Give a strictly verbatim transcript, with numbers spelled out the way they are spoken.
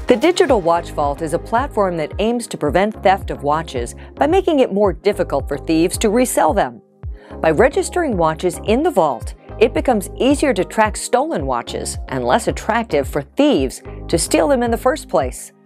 The Digital Watch Vault is a platform that aims to prevent theft of watches by making it more difficult for thieves to resell them. By registering watches in the vault, it becomes easier to track stolen watches and less attractive for thieves to steal them in the first place.